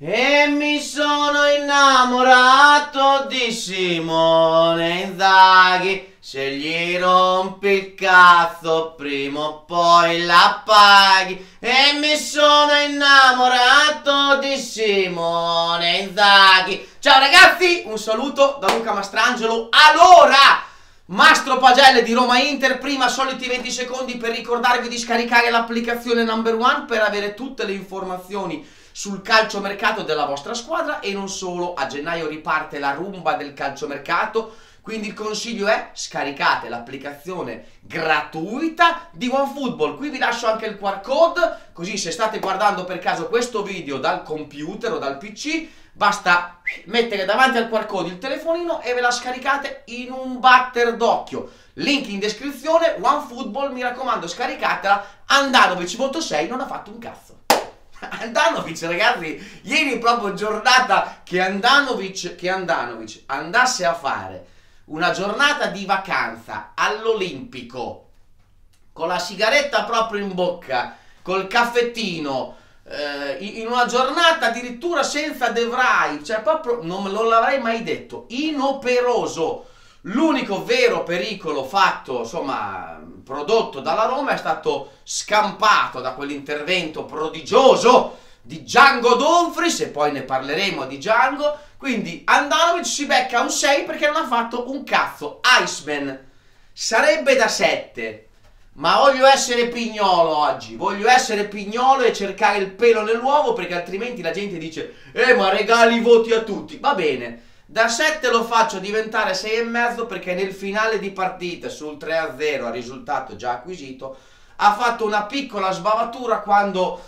E mi sono innamorato di Simone Inzaghi. Se gli rompi il cazzo prima o poi la paghi. E mi sono innamorato di Simone Inzaghi. Ciao ragazzi, un saluto da Luca Mastrangelo. Allora, Mastro Pagelle di Roma Inter, prima soliti 20 secondi per ricordarvi di scaricare l'applicazione Number One per avere tutte le informazioni sul calciomercato della vostra squadra e non solo. A gennaio riparte la rumba del calciomercato, quindi il consiglio è: scaricate l'applicazione gratuita di OneFootball. Qui vi lascio anche il QR code, così se state guardando per caso questo video dal computer o dal PC, basta mettere davanti al QR code il telefonino e ve la scaricate in un batter d'occhio. Link in descrizione. OneFootball, mi raccomando, scaricatela. Andanovic voto 6, non ha fatto un cazzo. Andanovic, ragazzi, ieri proprio giornata che Andanovic andasse a fare una giornata di vacanza all'Olimpico con la sigaretta proprio in bocca, col caffettino, in una giornata addirittura senza De Vrij, cioè proprio non l'avrei mai detto, inoperoso. L'unico vero pericolo fatto, insomma, prodotto dalla Roma è stato scampato da quell'intervento prodigioso di Django Dumfries, e poi ne parleremo di Django. Quindi Andanovic si becca un 6 perché non ha fatto un cazzo. Iceman sarebbe da 7, ma voglio essere pignolo oggi, voglio essere pignolo e cercare il pelo nell'uovo, perché altrimenti la gente dice ma regali i voti a tutti. Va bene, da 7 lo faccio diventare 6,5 perché nel finale di partita sul 3-0 a risultato già acquisito ha fatto una piccola sbavatura quando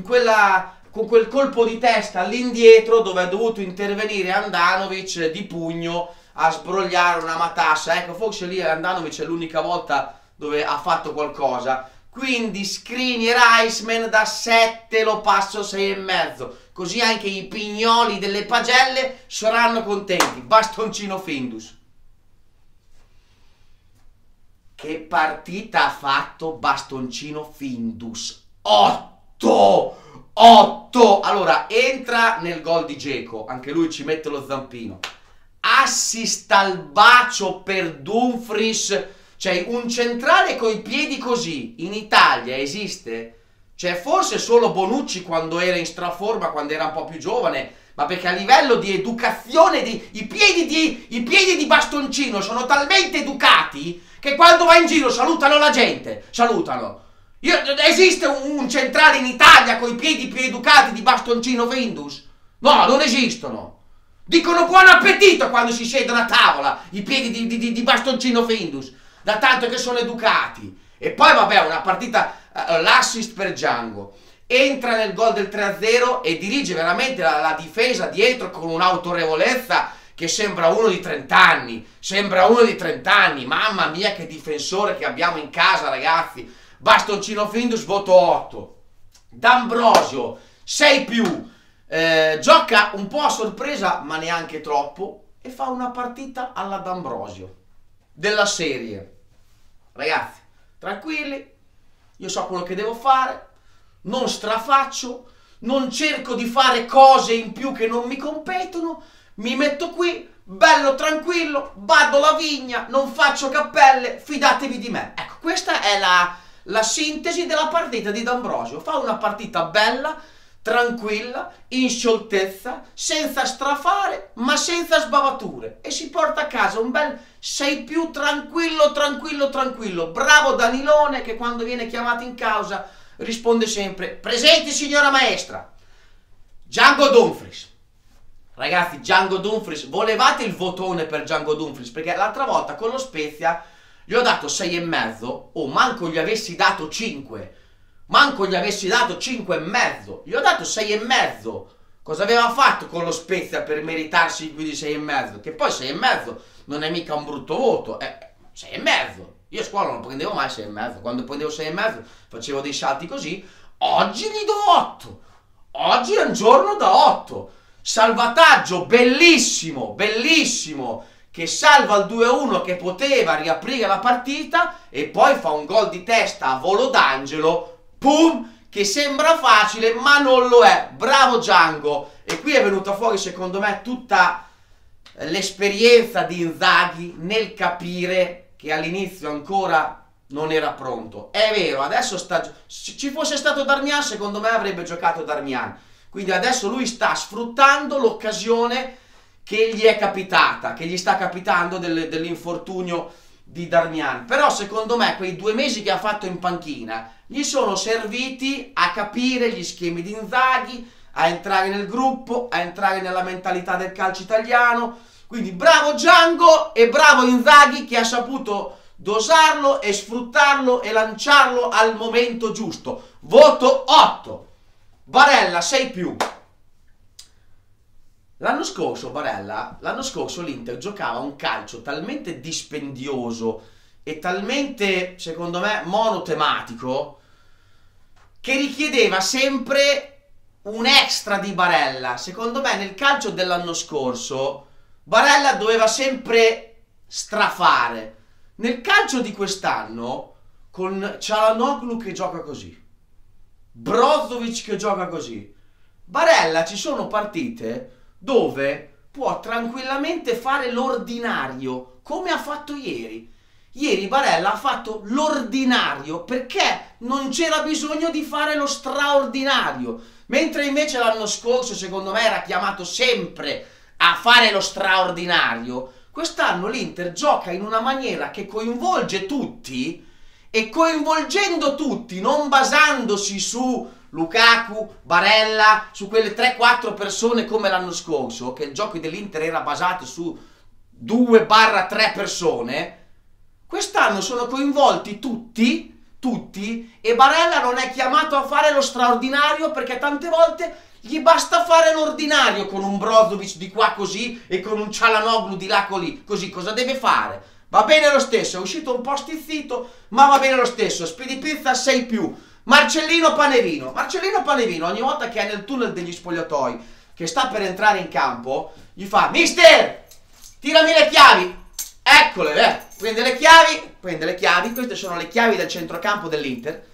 con quel colpo di testa all'indietro dove ha dovuto intervenire Andanovic di pugno a sbrogliare una matassa. Ecco, forse lì Andanovic è l'unica volta dove ha fatto qualcosa. Quindi Skriniar Iceman da 7 lo passo 6,5, così anche i pignoli delle pagelle saranno contenti. Bastoncino Findus. Che partita ha fatto Bastoncino Findus? 8! Allora, entra nel gol di Dzeko, anche lui ci mette lo zampino. Assist al bacio per Dumfries. Cioè, un centrale coi piedi così in Italia esiste? Cioè, forse solo Bonucci quando era in straforma, quando era un po' più giovane, ma perché a livello di educazione i piedi di Bastoncino sono talmente educati che quando va in giro salutano la gente, salutano. Esiste un centrale in Italia con i piedi più educati di Bastoncino Findus? No, non esistono. Dicono buon appetito quando si siedono a tavola i piedi di Bastoncino Findus, da tanto che sono educati. E poi vabbè, una partita, l'assist per Django, entra nel gol del 3-0 e dirige veramente la difesa dietro con un'autorevolezza che sembra uno di 30 anni, mamma mia che difensore che abbiamo in casa, ragazzi. Bastoncino Findus voto 8. D'Ambrosio 6+, gioca un po' a sorpresa ma neanche troppo e fa una partita alla D'Ambrosio della serie: ragazzi, tranquilli, io so quello che devo fare, non strafaccio, non cerco di fare cose in più che non mi competono, mi metto qui, bello tranquillo, bado la vigna, non faccio cappelle, fidatevi di me. Ecco, questa è la sintesi della partita di D'Ambrosio. Fa una partita bella, tranquilla, in scioltezza, senza strafare ma senza sbavature, e si porta a casa un bel 6+, tranquillo. Bravo Danilone, che quando viene chiamato in causa risponde sempre: presenti signora maestra. Django Dumfries, ragazzi, Django Dumfries, volevate il votone per Django Dumfries? Perché l'altra volta con lo Spezia gli ho dato 6,5, manco gli avessi dato 5, manco gli avessi dato 5,5, gli ho dato 6,5. Cosa aveva fatto con lo Spezia per meritarsi più di 6,5? Che poi 6,5 non è mica un brutto voto, 6,5. Io a scuola non prendevo mai 6,5, quando prendevo 6,5 facevo dei salti così. Oggi gli do 8, oggi è un giorno da 8. Salvataggio bellissimo, che salva il 2-1 che poteva riaprire la partita, e poi fa un gol di testa a volo d'angelo, pum, che sembra facile ma non lo è. Bravo Django. E qui è venuta fuori, secondo me, tutta l'esperienza di Inzaghi nel capire che all'inizio ancora non era pronto. È vero, adesso ci fosse stato Darmian, secondo me avrebbe giocato Darmian. Quindi adesso lui sta sfruttando l'occasione che gli è capitata, che gli sta capitando dell'infortunio di Darmian. Però secondo me quei 2 mesi che ha fatto in panchina gli sono serviti a capire gli schemi di Inzaghi, a entrare nel gruppo, a entrare nella mentalità del calcio italiano. Quindi bravo Django e bravo Inzaghi che ha saputo dosarlo e sfruttarlo e lanciarlo al momento giusto. Voto 8. Barella 6+. L'anno scorso l'Inter giocava un calcio talmente dispendioso e talmente, secondo me, monotematico che richiedeva sempre un extra di Barella. Secondo me nel calcio dell'anno scorso Barella doveva sempre strafare. Nel calcio di quest'anno, con Çalhanoğlu che gioca così, Brozovic che gioca così, Barella ci sono partite dove può tranquillamente fare l'ordinario, come ha fatto ieri. Ieri Barella ha fatto l'ordinario perché non c'era bisogno di fare lo straordinario, mentre invece l'anno scorso, secondo me, era chiamato sempre a fare lo straordinario. Quest'anno l'Inter gioca in una maniera che coinvolge tutti, e coinvolgendo tutti, non basandosi su Lukaku, Barella, su quelle 3-4 persone come l'anno scorso, che il gioco dell'Inter era basato su 2-3 persone, quest'anno sono coinvolti tutti, e Barella non è chiamato a fare lo straordinario perché tante volte gli basta fare l'ordinario con un Brozovic di qua così e con un Çalhanoğlu di là così. Cosa deve fare? Va bene lo stesso, è uscito un po' stizzito, ma va bene lo stesso. Speedy Pizza 6+. Marcellino Panevino, ogni volta che è nel tunnel degli spogliatoi, che sta per entrare in campo, gli fa: mister, tirami le chiavi. Eccole, prende le chiavi, queste sono le chiavi del centrocampo dell'Inter,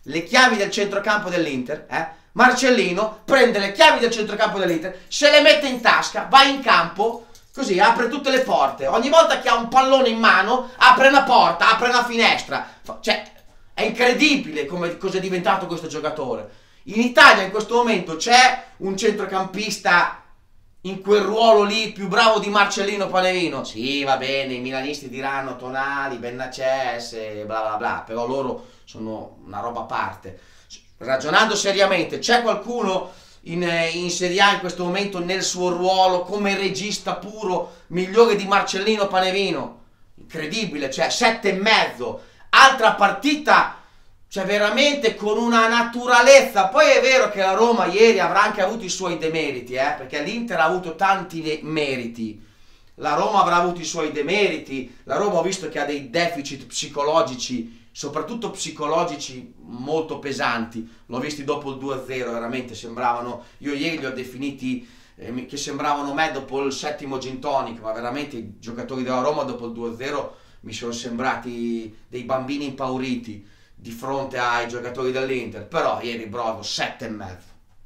Marcellino prende le chiavi del centrocampo dell'Inter, se le mette in tasca, va in campo, così apre tutte le porte. Ogni volta che ha un pallone in mano, apre una porta, apre una finestra. Cioè, è incredibile cosa è diventato questo giocatore. In Italia in questo momento c'è un centrocampista in quel ruolo lì più bravo di Marcellino Panevino? Sì, va bene, i milanisti diranno Tonali, Benaces e bla bla bla, però loro sono una roba a parte. Ragionando seriamente, c'è qualcuno in Serie A in questo momento nel suo ruolo come regista puro migliore di Marcellino Panevino? Incredibile, cioè 7,5. Altra partita, cioè veramente con una naturalezza. Poi è vero che la Roma ieri avrà anche avuto i suoi demeriti, perché l'Inter ha avuto tanti meriti. La Roma avrà avuto i suoi demeriti. La Roma ho visto che ha dei deficit psicologici, soprattutto psicologici molto pesanti. L'ho visti dopo il 2-0, veramente sembravano, io ieri li ho definiti che sembravano me dopo il 7° gin tonic, ma veramente i giocatori della Roma dopo il 2-0 mi sono sembrati dei bambini impauriti di fronte ai giocatori dell'Inter. Però ieri Brodo 7,5.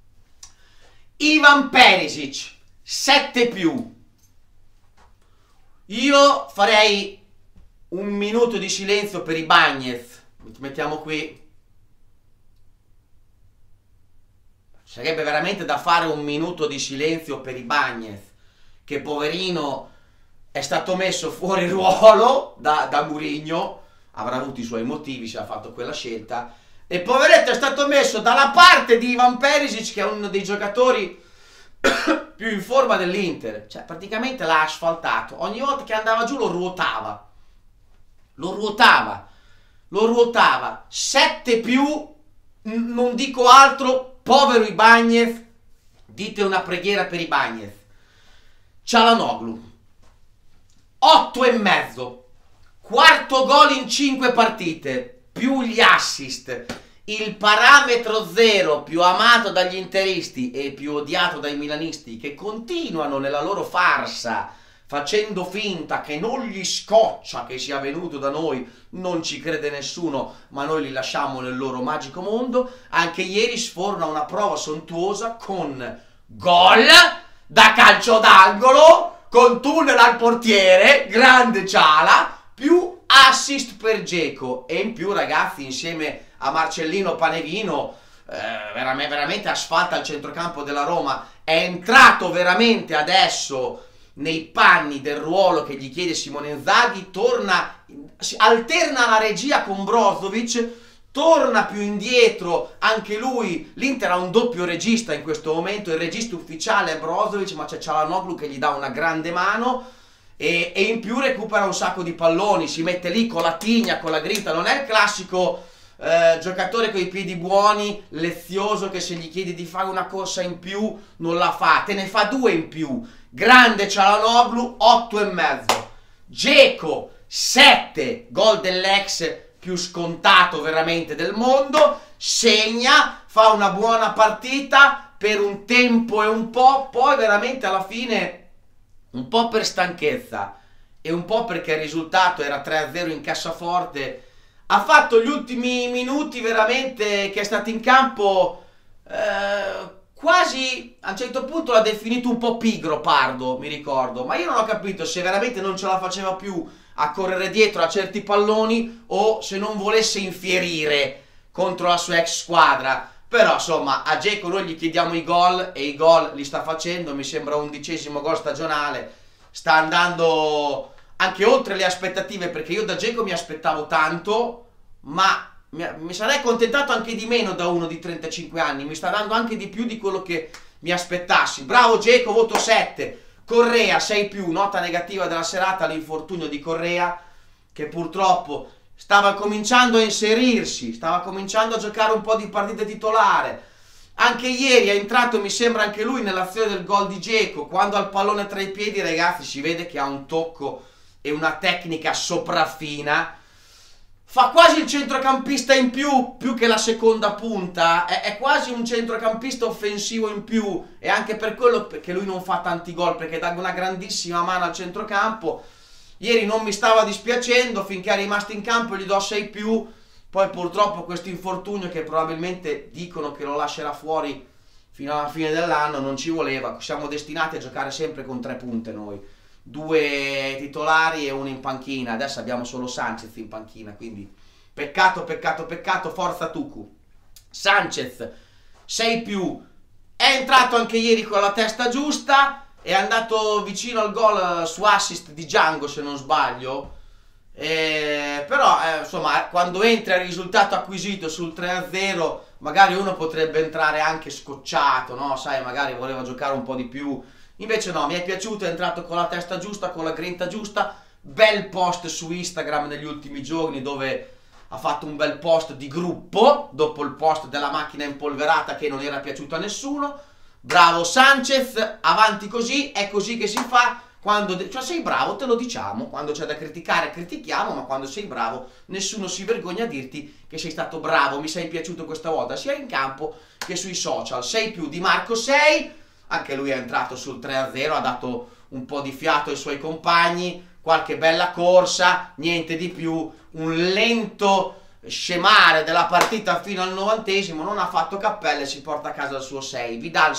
Ivan Perisic 7+. Io farei un minuto di silenzio per Ibañez. Mettiamo qui. Sarebbe veramente da fare un minuto di silenzio per Ibañez, che poverino è stato messo fuori ruolo da Mourinho. Avrà avuto i suoi motivi se ha fatto quella scelta, e poveretto è stato messo dalla parte di Ivan Perisic, che è uno dei giocatori più in forma dell'Inter. Cioè praticamente l'ha asfaltato, ogni volta che andava giù lo ruotava. 7+, non dico altro. Povero Ibañez, dite una preghiera per Ibañez. Çalhanoğlu 8,5. Quarto gol in 5 partite, più gli assist, il parametro zero più amato dagli interisti e più odiato dai milanisti, che continuano nella loro farsa facendo finta che non gli scoccia che sia venuto da noi. Non ci crede nessuno, ma noi li lasciamo nel loro magico mondo. Anche ieri sforna una prova sontuosa con gol da calcio d'angolo con tunnel al portiere, grande Ciala, più assist per Dzeko. E in più, ragazzi, insieme a Marcellino Paneghino, veramente asfalta il centrocampo della Roma. È entrato veramente adesso nei panni del ruolo che gli chiede Simone Inzaghi, alterna la regia con Brozovic, torna più indietro anche lui. L'Inter ha un doppio regista in questo momento, il regista ufficiale è Brozovic, ma c'è Çalhanoğlu che gli dà una grande mano e in più recupera un sacco di palloni, si mette lì con la tigna, con la grinta. Non è il classico giocatore con i piedi buoni, lezioso, che se gli chiedi di fare una corsa in più non la fa, te ne fa 2 in più. Grande Çalhanoğlu, 8,5. Dzeko 7, gol dell'ex più scontato veramente del mondo, segna, fa una buona partita per un tempo e un po', poi veramente alla fine, un po' per stanchezza e un po' perché il risultato era 3-0 in cassaforte, ha fatto gli ultimi minuti veramente che è stato in campo, quasi a un certo punto l'ha definito un po' pigro Pardo, mi ricordo, ma io non ho capito se veramente non ce la faceva più a correre dietro a certi palloni o se non volesse infierire contro la sua ex squadra. Però insomma a Dzeko noi gli chiediamo i gol e i gol li sta facendo, mi sembra 11° gol stagionale, sta andando anche oltre le aspettative, perché io da Dzeko mi aspettavo tanto, ma mi sarei accontentato anche di meno da uno di 35 anni, mi sta dando anche di più di quello che mi aspettassi. Bravo Dzeko, voto 7. Correa 6+, nota negativa della serata, l'infortunio di Correa che purtroppo stava cominciando a inserirsi, stava cominciando a giocare un po' di partite titolare. Anche ieri è entrato, mi sembra, anche lui nell'azione del gol di Dzeko, quando ha il pallone tra i piedi, ragazzi, si vede che ha un tocco e una tecnica sopraffina. Fa quasi il centrocampista in più che la seconda punta, è quasi un centrocampista offensivo in più, e anche per quello che lui non fa tanti gol, perché dà una grandissima mano al centrocampo. Ieri non mi stava dispiacendo finché è rimasto in campo, gli do 6+, poi purtroppo questo infortunio che probabilmente dicono che lo lascerà fuori fino alla fine dell'anno, non ci voleva. Siamo destinati a giocare sempre con 3 punte noi. 2 titolari e 1 in panchina. Adesso abbiamo solo Sanchez in panchina, quindi peccato, peccato, peccato. Forza Tucu. Sanchez 6+, è entrato anche ieri con la testa giusta, è andato vicino al gol su assist di Django se non sbaglio, però insomma quando entra il risultato acquisito sul 3-0 magari uno potrebbe entrare anche scocciato, no? Sai, magari voleva giocare un po' di più. Invece no, mi è piaciuto, è entrato con la testa giusta, con la grinta giusta. Bel post su Instagram negli ultimi giorni, dove ha fatto un bel post di gruppo dopo il post della macchina impolverata che non era piaciuto a nessuno. Bravo Sanchez, avanti così, è così che si fa. Cioè sei bravo, te lo diciamo, quando c'è da criticare critichiamo, ma quando sei bravo nessuno si vergogna a dirti che sei stato bravo, mi sei piaciuto questa volta, sia in campo che sui social. 6+, Di Marco 6. Anche lui è entrato sul 3-0, ha dato un po' di fiato ai suoi compagni, qualche bella corsa, niente di più, un lento scemare della partita fino al 90°, non ha fatto cappelle, si porta a casa il suo 6. Vidal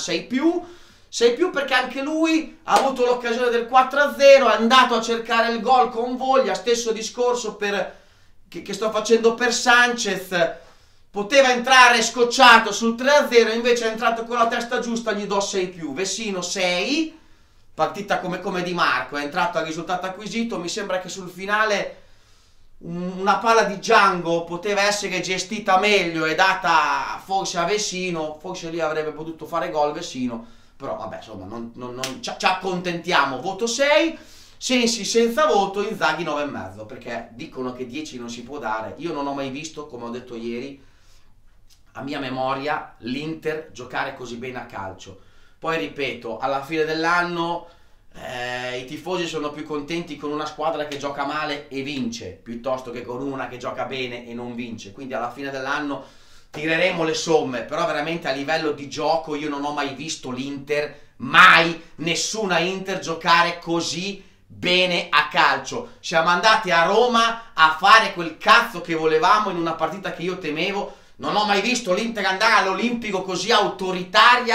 6+, perché anche lui ha avuto l'occasione del 4-0, è andato a cercare il gol con voglia, stesso discorso che sto facendo per Sanchez. Poteva entrare scocciato sul 3-0, invece è entrato con la testa giusta, gli do 6+. Vecino 6, partita come Di Marco, è entrato al risultato acquisito. Mi sembra che sul finale una palla di Django poteva essere gestita meglio e data forse a Vecino, forse lì avrebbe potuto fare gol Vecino, però vabbè, insomma ci accontentiamo. Voto 6. Sensi senza voto, Inzaghi 9,5, perché dicono che 10 non si può dare. Io non ho mai visto, come ho detto ieri, a mia memoria, l'Inter giocare così bene a calcio. Poi ripeto, alla fine dell'anno i tifosi sono più contenti con una squadra che gioca male e vince, piuttosto che con una che gioca bene e non vince. Quindi alla fine dell'anno tireremo le somme, però veramente a livello di gioco io non ho mai visto l'Inter, mai, nessuna Inter giocare così bene a calcio. Siamo andati a Roma a fare quel cazzo che volevamo in una partita che io temevo. Non ho mai visto l'Inter andare all'Olimpico così autoritaria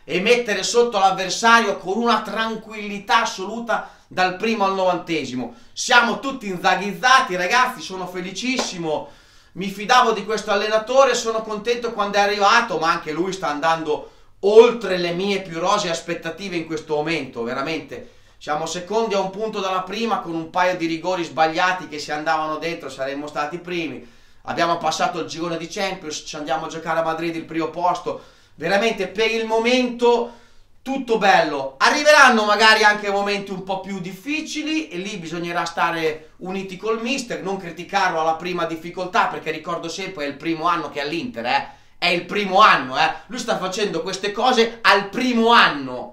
e mettere sotto l'avversario con una tranquillità assoluta dal primo al 90°. Siamo tutti inzaghizzati, ragazzi, sono felicissimo, mi fidavo di questo allenatore, sono contento quando è arrivato, ma anche lui sta andando oltre le mie più rosee aspettative in questo momento, veramente. Siamo secondi a un punto dalla prima, con un paio di rigori sbagliati che se andavano dentro saremmo stati primi. Abbiamo passato il girone di Champions, ci andiamo a giocare a Madrid il primo posto. Veramente per il momento tutto bello. Arriveranno magari anche momenti un po' più difficili e lì bisognerà stare uniti col mister, non criticarlo alla prima difficoltà, perché ricordo sempre è il primo anno che è all'Inter, È il primo anno, Lui sta facendo queste cose al primo anno,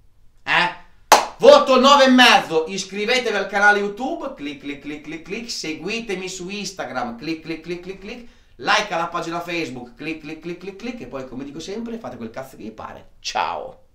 Voto 9,5, iscrivetevi al canale YouTube, clic clic clic clic clic, seguitemi su Instagram, clic clic clic clic clic, like alla pagina Facebook, clic clic clic clic clic, e poi come dico sempre fate quel cazzo che vi pare. Ciao!